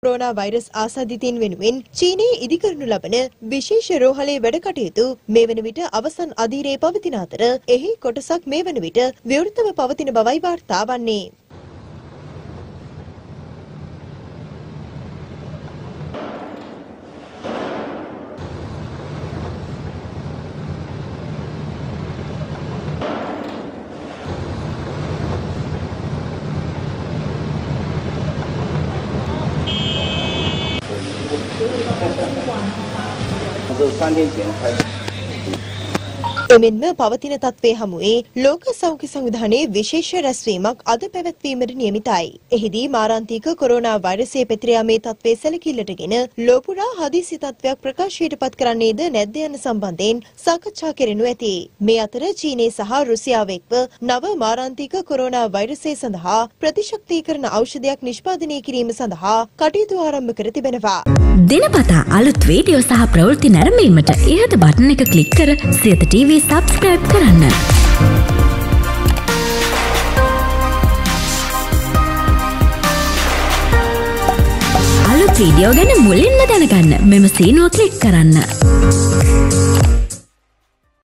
Corona virus ආසාදිතයින් වෙනුවෙන් චීනයේ ඉදිකරනු ලබන විශේෂ රෝහලේ වැඩ කටයුතු මේ වන විට අවසන් අධීරයේ පවතින අතර එහි කොටසක් මේ වන විට විවෘතව පවතින බවයි වාර්තා වන්නේ. එමෙන්ම පවතින තත්ත්වයේ හමුවේ ලෝක සෞඛ්‍ය සංවිධානයේ විශේෂ රැස්වීමක් අද පැවැත්වීමට නියමිතයි. එහිදී මාරාන්තික කොරෝනා වෛරසයේ පැතිර යාමේ තත්ත්වයේ සැලකිල්ලටගෙන ලෝපුරා හදිසි තත්ත්වයක් ප්‍රකාශයට පත් කරන්නේද නැද්ද යන සම්බන්ධයෙන් සාකච්ඡා කෙරෙනු ඇති. මේ අතර චීනය සහ රුසියාව එක්ව නව මාරාන්තික කොරෝනා වෛරසය සඳහා ප්‍රතිශක්තිකරණ ඖෂධයක් නිෂ්පාදනය කිරීම සඳහා කටයුතු ආරම්භ කර තිබෙනවා. දිනපතා අලුත් වීඩියෝ සහ ප්‍රවෘත්ති නැරඹීමට ඉහත බටන් එක ක්ලික් කර සියත TV subscribe කරන්න. අලුත් වීඩියෝ ගැන මුලින්ම දැනගන්න මෙම සීනුව ක්ලික් කරන්න.